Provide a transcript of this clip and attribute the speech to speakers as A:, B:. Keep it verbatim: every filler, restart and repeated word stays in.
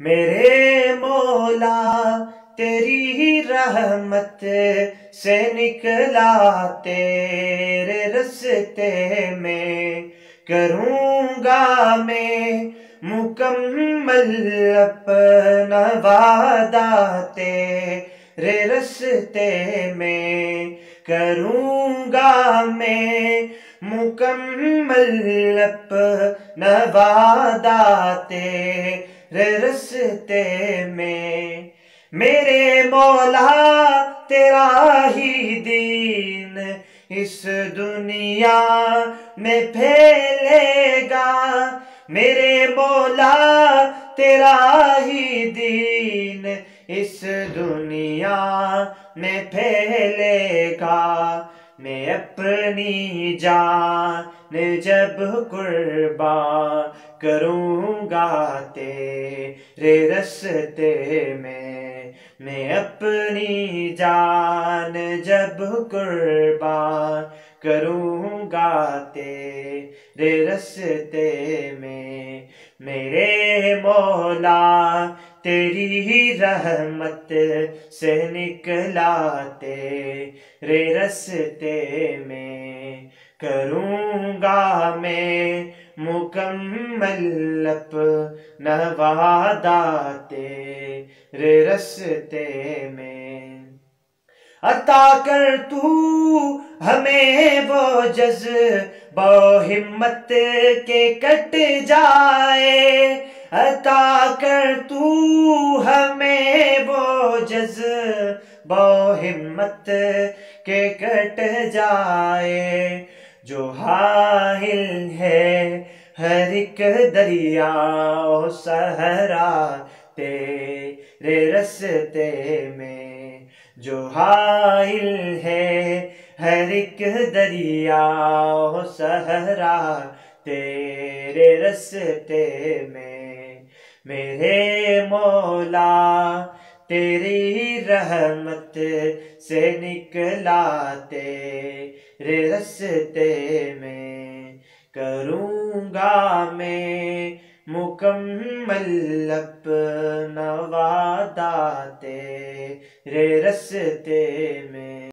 A: میرے مولا تیری رحمت سے نکلا تیرے رستے میں، کروں گا میں مکمل اپنا وعدہ تیرے رستے میں، کروں گا میں مکمل اپنا وعدہ تیرے رستے میں۔ میرے مولا تیرا ہی دین اس دنیا میں پھیلے گا، میرے مولا تیرا ہی دین اس دنیا میں پھیلے گا۔ میں اپنی جان جب قربان کروں گا تیرے رستے میں، میں اپنی جان جب قربان کروں گا تیرے رستے میں۔ میرے مولا تیری رحمت سے نکلا تیرے رستے میں، کروں گا میں مکمل اپنا وعدہ تیرے رستے میں۔ عطا کر تو ہمیں وہ جذبہ و ہمت کے کٹ جائے، عطا کر تو ہمیں وہ جذبہ و ہمت کے کٹ جائے، جو حائل ہے ہر ایک دریا و صحرا تیرے رستے میں، جو حائل ہے ہر ایک دریا و صحرا تیرے رستے میں۔ میرے مولا تیری رحمت سے نکلا تیرے رستے میں، کروں گا میں مکمل اپنا وعدہ تیرے رستے میں۔